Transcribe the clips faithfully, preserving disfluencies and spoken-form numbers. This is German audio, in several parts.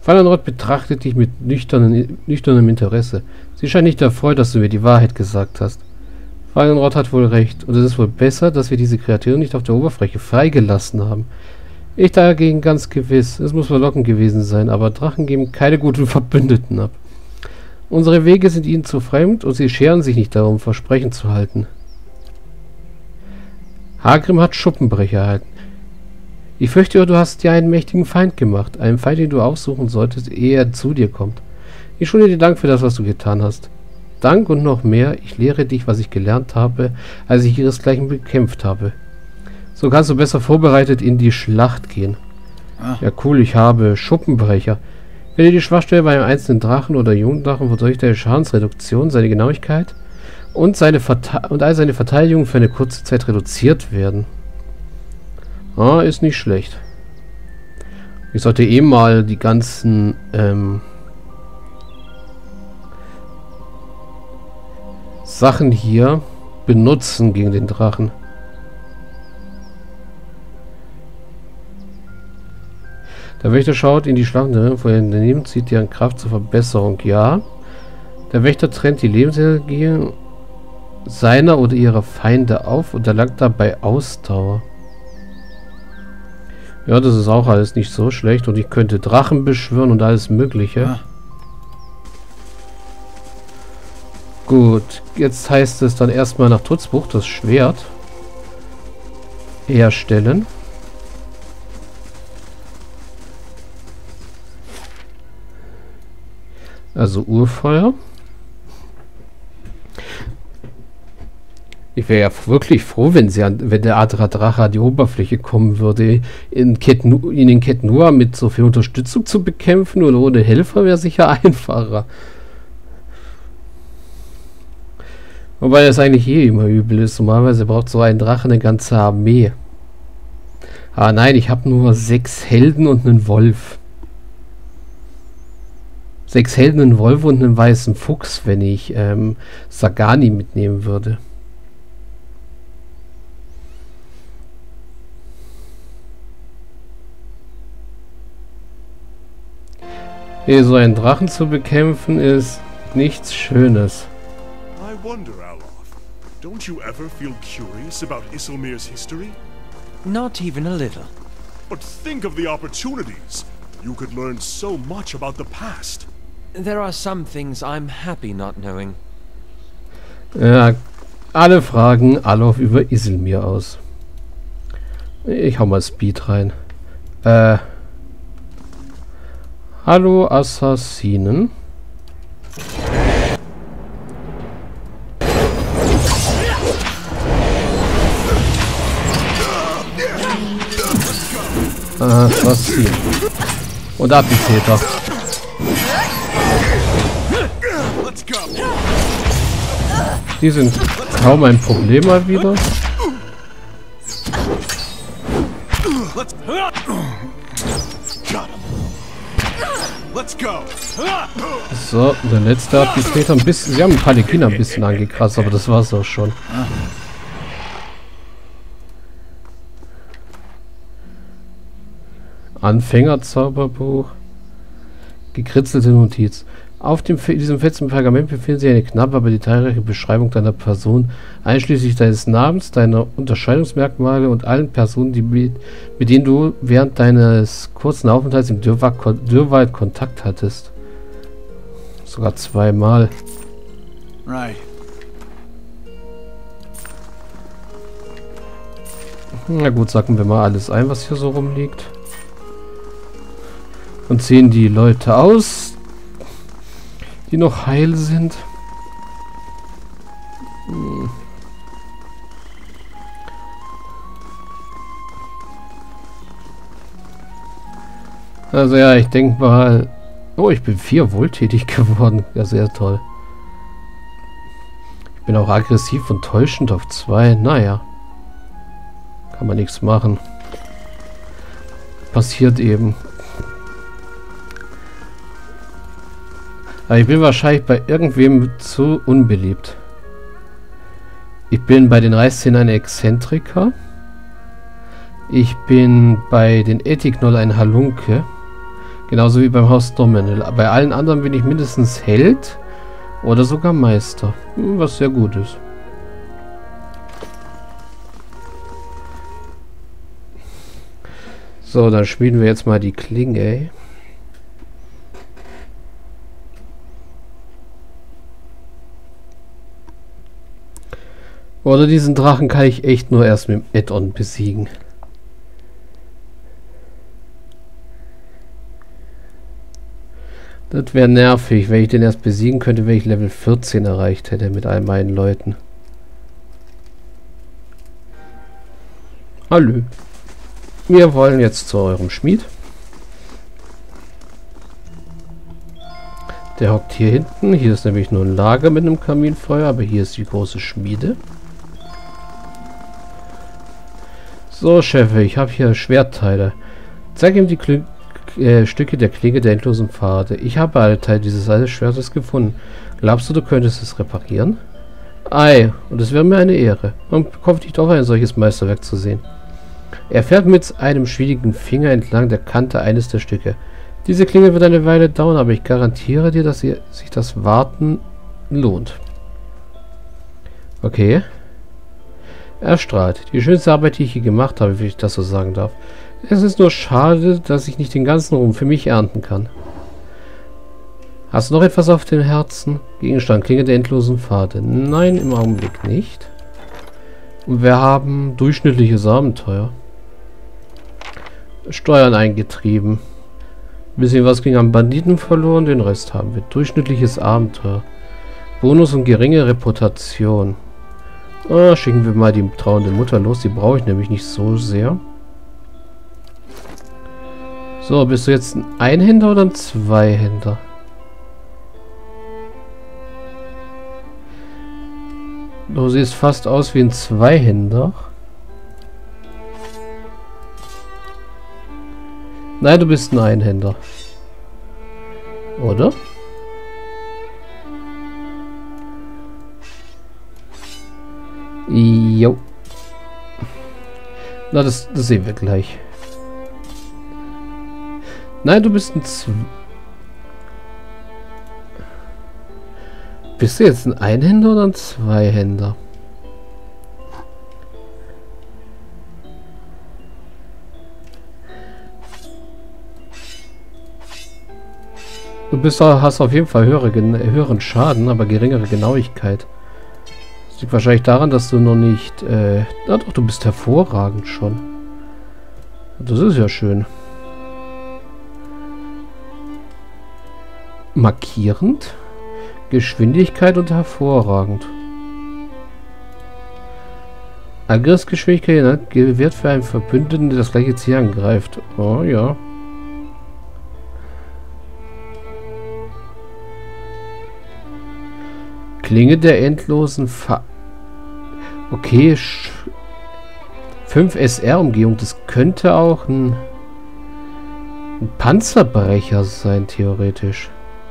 Fallenrod betrachtet dich mit nüchternen, nüchternem Interesse. Sie scheint nicht erfreut, dass du mir die Wahrheit gesagt hast. Fallenrod hat wohl recht, und es ist wohl besser, dass wir diese Kreaturen nicht auf der Oberfläche freigelassen haben. Ich dagegen ganz gewiss, es muss verlockend gewesen sein, aber Drachen geben keine guten Verbündeten ab. Unsere Wege sind ihnen zu fremd und sie scheren sich nicht darum, Versprechen zu halten. Hagrim hat Schuppenbrecher erhalten. Ich fürchte, du hast dir einen mächtigen Feind gemacht, einen Feind, den du aufsuchen solltest, ehe er zu dir kommt. Ich schulde dir Dank für das, was du getan hast. Dank und noch mehr, ich lehre dich, was ich gelernt habe, als ich ihresgleichen bekämpft habe. So kannst du besser vorbereitet in die Schlacht gehen. Ah. Ja cool, ich habe Schuppenbrecher. Wenn dir die Schwachstelle bei einem einzelnen Drachen oder Jungdrachen wodurch deine Schadensreduktion, seine Genauigkeit und, seine und all seine Verteidigungen für eine kurze Zeit reduziert werden. Ah, ist nicht schlecht. Ich sollte eh mal die ganzen ähm, Sachen hier benutzen gegen den Drachen. Der Wächter schaut in die Schlacht, wo er daneben zieht deren Kraft zur Verbesserung. Ja. Der Wächter trennt die Lebensenergie seiner oder ihrer Feinde auf und erlangt dabei Ausdauer. Ja, das ist auch alles nicht so schlecht. Und ich könnte Drachen beschwören und alles Mögliche. Ja. Gut, jetzt heißt es dann erstmal nach Trutzbuch das Schwert herstellen. Also Urfeuer. Ich wäre ja wirklich froh, wenn sie an, wenn der Adra Drache an die Oberfläche kommen würde. In, Ketnu, in den Ketnua mit so viel Unterstützung zu bekämpfen oder ohne Helfer wäre sicher einfacher. Wobei das eigentlich eh immer übel ist. Normalerweise braucht so ein Drache eine ganze Armee. Ah nein, ich habe nur sechs Helden und einen Wolf. Sechs Helden, einen Wolf und einen weißen Fuchs, wenn ich ähm, Sagani mitnehmen würde. Hier so einen Drachen zu bekämpfen ist nichts Schönes. I wonder, Alof, don't you ever feel curious about Isilmir's history? Not even a little. But think of the opportunities. You could learn so much about the past. There are some things I'm happy not knowing. Ja, alle fragen Alof über Isilmir aus. Ich hau mal Speed rein. Äh. Hallo Assassinen. Assassin. Und ab die Täter. Die sind kaum ein Problem mal wieder. So, der letzte hat die Täter ein bisschen. Sie haben Palikina ein bisschen angekratzt, aber das war's auch schon. Anfängerzauberbuch. Gekritzelte Notiz. Auf dem, diesem fetzen Pergament befindet sich eine knappe, aber detailreiche Beschreibung deiner Person, einschließlich deines Namens, deiner Unterscheidungsmerkmale und allen Personen, die mit, mit denen du während deines kurzen Aufenthalts im Dürrwald Kontakt hattest. Sogar zweimal. Right. Na gut, sagen wir mal alles ein, was hier so rumliegt. Und sehen die Leute aus, die noch heil sind. Hm. Also ja, ich denke mal... Oh, ich bin vier wohltätig geworden. Ja, sehr toll. Ich bin auch aggressiv und täuschend auf zwei. Naja. Kann man nichts machen. Passiert eben. Aber ich bin wahrscheinlich bei irgendwem zu unbeliebt. Ich bin bei den Reißzähnen ein Exzentriker. Ich bin bei den Ethiknoll ein Halunke. Genauso wie beim Haus Dominel. Bei allen anderen bin ich mindestens Held oder sogar Meister. Was sehr gut ist. So, dann schmieden wir jetzt mal die Klinge. Oder diesen Drachen kann ich echt nur erst mit dem Add-on besiegen. Das wäre nervig, wenn ich den erst besiegen könnte, wenn ich Level vierzehn erreicht hätte mit all meinen Leuten. Hallo. Wir wollen jetzt zu eurem Schmied. Der hockt hier hinten. Hier ist nämlich nur ein Lager mit einem Kaminfeuer, aber hier ist die große Schmiede. So, Chef, ich habe hier Schwertteile. Zeig ihm die Kl äh, Stücke der Klinge der endlosen Pfade. Ich habe alle Teile dieses alten Schwertes gefunden. Glaubst du, du könntest es reparieren? Ei, und es wäre mir eine Ehre. Man bekommt nicht auch ein solches Meisterwerk zu sehen. Er fährt mit einem schwierigen Finger entlang der Kante eines der Stücke. Diese Klinge wird eine Weile dauern, aber ich garantiere dir, dass sich das Warten lohnt. Okay. Er strahlt. Die schönste Arbeit, die ich hier gemacht habe, wenn ich das so sagen darf. Es ist nur schade, dass ich nicht den ganzen Ruhm für mich ernten kann. Hast du noch etwas auf dem Herzen? Gegenstand, Klinge der endlosen Pfade. Nein, im Augenblick nicht. Und wir haben durchschnittliches Abenteuer. Steuern eingetrieben. Ein bisschen was ging am Banditen verloren, den Rest haben wir. Durchschnittliches Abenteuer. Bonus und geringe Reputation. Ah, schicken wir mal die trauernde Mutter los. Die brauche ich nämlich nicht so sehr. So, bist du jetzt ein Einhänder oder ein Zweihänder? Du siehst fast aus wie ein Zweihänder. Nein, du bist ein Einhänder. Oder? Jo. Na, das, das sehen wir gleich. Nein, du bist ein Z... Bist du jetzt ein Einhänder oder ein Zweihänder? Du bist, hast auf jeden Fall höhere, höheren Schaden, aber geringere Genauigkeit. Das liegt wahrscheinlich daran, dass du noch nicht... Äh, na doch, du bist hervorragend schon. Das ist ja schön. Markierend, Geschwindigkeit und hervorragend. Angriffsgeschwindigkeit gewährt für einen Verbündeten, der das gleiche Ziel angreift. Oh ja. Klinge der endlosen Fa... Okay. fünf S R-Umgehung. Das könnte auch ein, ein Panzerbrecher sein, theoretisch.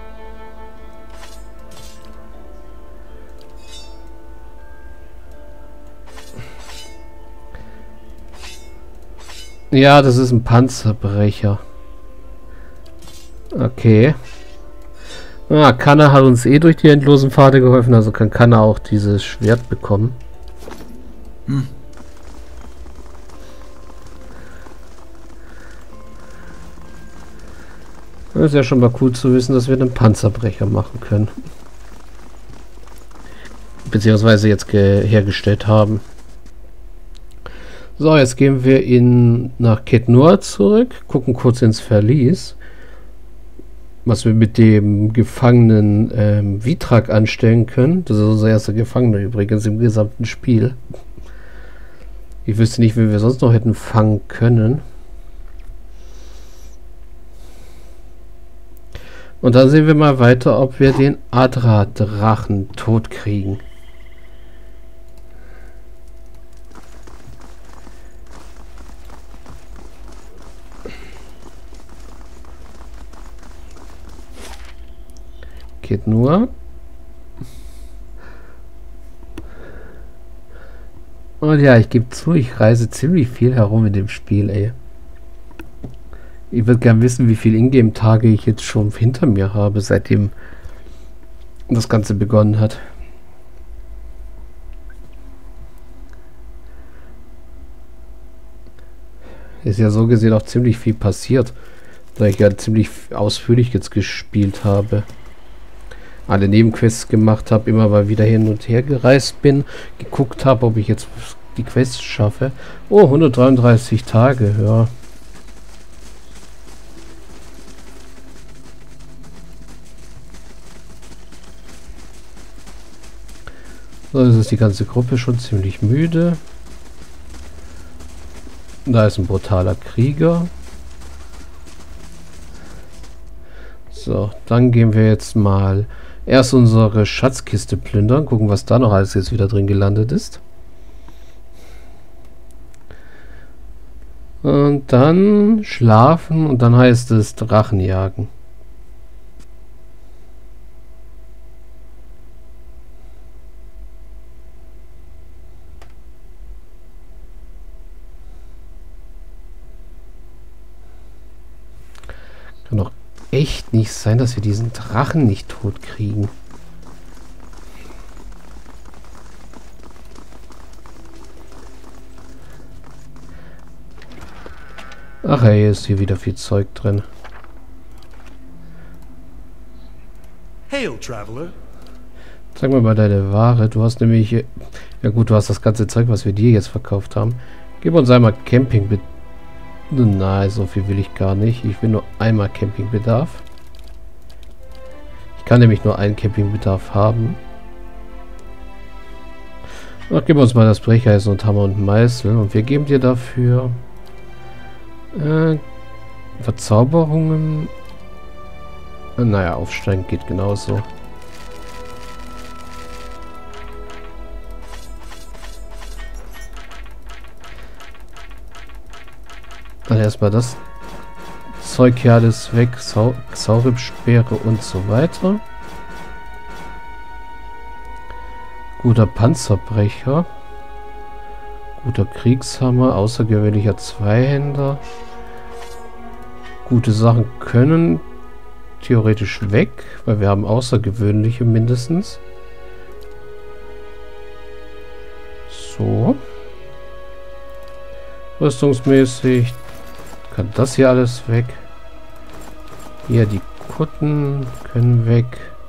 Ja, das ist ein Panzerbrecher. Okay. Ah, Kanna hat uns eh durch die endlosen Pfade geholfen, also kann Kanna auch dieses Schwert bekommen. Hm. Das ist ja schon mal cool zu wissen, dass wir einen Panzerbrecher machen können. Beziehungsweise jetzt hergestellt haben. So, jetzt gehen wir in, nach Quête Noire zurück, gucken kurz ins Verlies, was wir mit dem Gefangenen ähm, Vitrak anstellen können. Das ist unser erster Gefangener übrigens im gesamten Spiel. Ich wüsste nicht, wie wir sonst noch hätten fangen können. Und dann sehen wir mal weiter, ob wir den Adra-Drachen tot kriegen. Geht nur. Und ja, ich gebe zu, ich reise ziemlich viel herum in dem Spiel, ey. Ich würde gern wissen, wie viele Ingame-Tage ich jetzt schon hinter mir habe, seitdem das Ganze begonnen hat. Ist ja so gesehen auch ziemlich viel passiert, da ich ja ziemlich ausführlich jetzt gespielt habe. Alle Nebenquests gemacht habe, immer mal wieder hin und her gereist bin, geguckt habe, ob ich jetzt die Quests schaffe. Oh, hundertdreiunddreißig Tage, ja. So, jetzt ist die ganze Gruppe schon ziemlich müde. Da ist ein brutaler Krieger. So, dann gehen wir jetzt mal erst unsere Schatzkiste plündern. Gucken, was da noch alles jetzt wieder drin gelandet ist. Und dann schlafen und dann heißt es Drachenjagen. Kann doch echt nicht sein, dass wir diesen Drachen nicht tot kriegen. Ach hey, ist hier wieder viel Zeug drin. Hail, Traveler. Sag mal mal deine Ware. Du hast nämlich... Ja gut, du hast das ganze Zeug, was wir dir jetzt verkauft haben. Gib uns einmal Camping bitte. Nein, so viel will ich gar nicht. Ich will nur einmal Campingbedarf. Ich kann nämlich nur einen Campingbedarf haben. Ach, gib uns mal das Brecheisen und Hammer und Meißel. Und wir geben dir dafür... Äh, Verzauberungen... Äh, naja, Aufsteigen geht genauso. Dann erstmal das Zeug hier alles weg. Sau Saurip-Speere und so weiter. Guter Panzerbrecher. Guter Kriegshammer. Außergewöhnlicher Zweihänder. Gute Sachen können theoretisch weg, weil wir haben außergewöhnliche mindestens. So. Rüstungsmäßig kann das hier alles weg. Hier die Kutten können weg.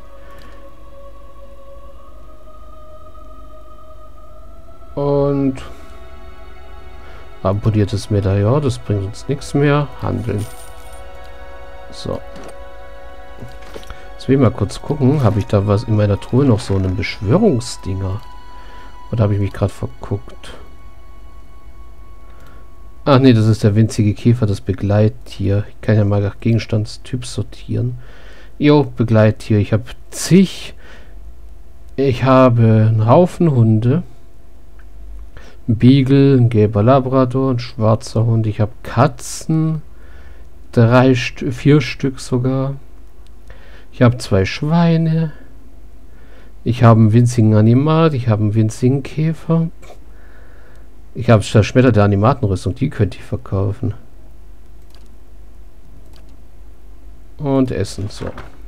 Und amputiertes Medaillon, das bringt uns nichts mehr. Handeln. So. Jetzt will ich mal kurz gucken. Habe ich da was in meiner Truhe noch so einen Beschwörungsdinger? Oder habe ich mich gerade verguckt? Ach nee, das ist der winzige Käfer, das Begleittier. Ich kann ja mal nach Gegenstandstyp sortieren. Jo, Begleittier. Ich habe zig. Ich habe einen Haufen Hunde. Ein Beagle, ein gelber Labrador, ein schwarzer Hund. Ich habe Katzen. Drei, St vier Stück sogar. Ich habe zwei Schweine. Ich habe einen winzigen Animat. Ich habe einen winzigen Käfer. Ich habe zerschmetterte Animatenrüstung, die könnte ich verkaufen. Und essen, so.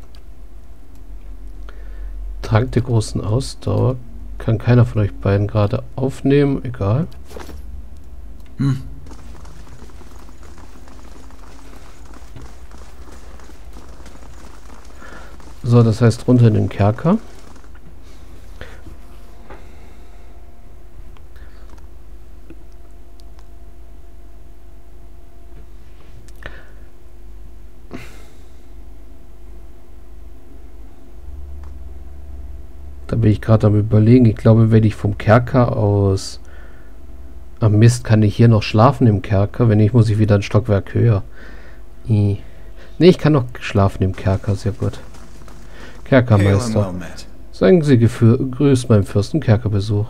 Trank der großen Ausdauer. Kann keiner von euch beiden gerade aufnehmen, egal. Hm. So, das heißt runter in den Kerker. Da bin ich gerade am Überlegen. Ich glaube, wenn ich vom Kerker aus... Am Mist, kann ich hier noch schlafen im Kerker? Wenn nicht, muss ich wieder ein Stockwerk höher. I. Ne, ich kann noch schlafen im Kerker. Sehr gut. Kerkermeister. Sagen Sie grüßt meinem Fürsten Kerkerbesuch.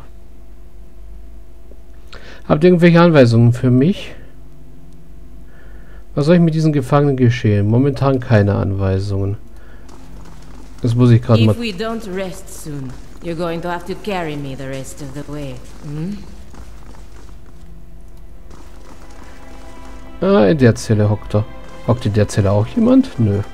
Habt ihr irgendwelche Anweisungen für mich? Was soll ich mit diesen Gefangenen geschehen? Momentan keine Anweisungen. Das muss ich gerade mal... If we don't rest soon, you're going to have to carry me the rest of the way. Hm? Ah, in der Zelle hockt er. Hockt in der Zelle auch jemand? Nö.